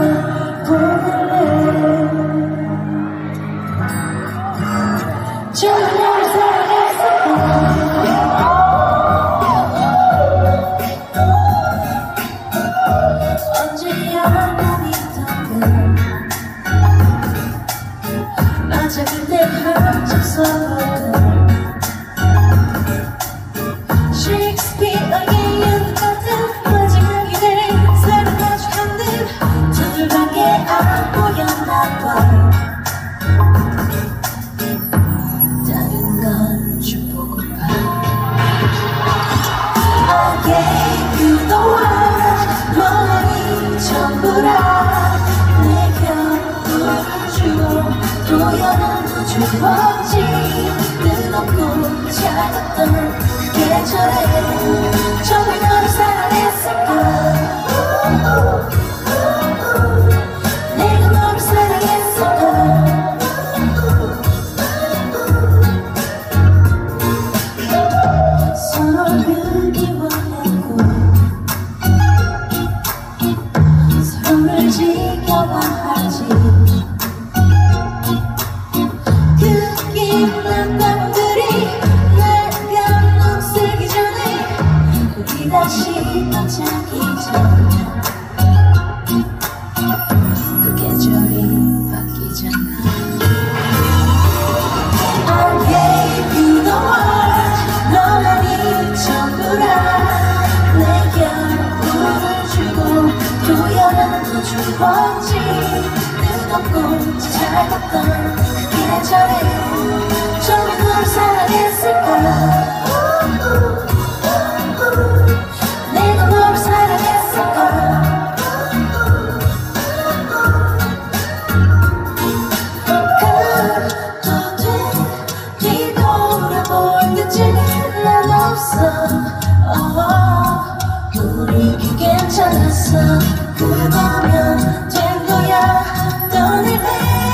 보낼래. 정말 널 사랑했었고 언제야 꿈이던 맞아 그때 한참 서로던 셰익스피어의 연극 같은 마지막 이래 서로 마주한 듯 둘밖에 안 보였나봐. 다른 건 좀 보고파. I gave you the world, 너만이 전부라. 내 곁을 주고 또 여는 주었지. 뜨겁고 차갑던 그 계절에 정말 너를 사랑했을까. 내가 너를 사랑했을까. 서로를 그리워하고 서로를 지켜봐 하지. 그 기억난 밤들이 내가 녹슬기 전에 우리 다시 만나기 전에 그 계절이 바뀌잖아. I gave you the world, 너만이 전부라. 내 곁을 주고 또 여는 주었지. 뜨겁고 차갑던 계절에 정말 너를 사랑했을까. 내가 너를 사랑했을까. 가도 돼 뒤돌아볼 때쯤엔 난 없어. 우리 괜찮았어. 그거면 된 거야. 떠날래.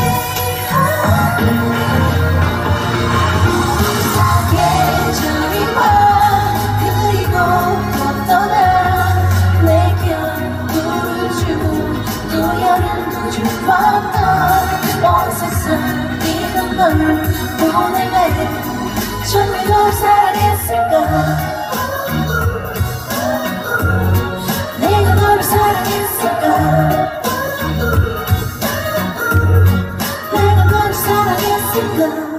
사계절이 와 그리고 또 떠나. 내 곁을 주고 또 여름도 주었던 온 세상 이런 널 보낼래. 정말 널 사랑했을까. 내가 너를 사랑했을까. 내가 너를 사랑했을까.